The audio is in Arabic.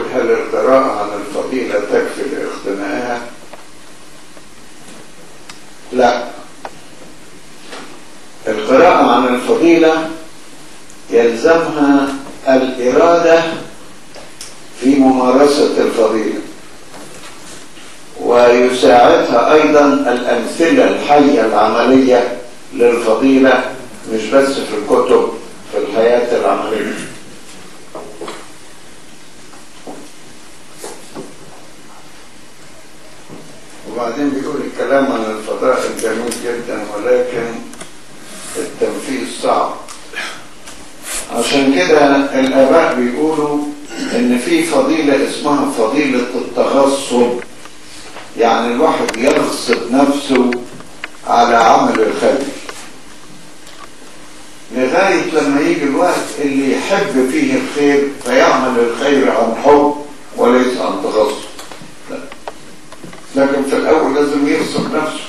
هل القراءة عن الفضيلة تكفي لاقتنائها؟ لا، القراءة عن الفضيلة يلزمها الإرادة في ممارسة الفضيلة، ويساعدها أيضا الأمثلة الحية العملية للفضيلة، مش بس في الكتب، في الحياة العملية. وبعدين بيقول الكلام عن الفضائل جميل جدا، ولكن التنفيذ صعب. عشان كده الآباء بيقولوا إن في فضيلة اسمها فضيلة التغصب، يعني الواحد يغصب نفسه على عمل الخير لغاية لما يجي الوقت اللي يحب فيه الخير فيعمل الخير عن حب وليس عن تغصب. لكن في الأول لازم يغصب نفسه.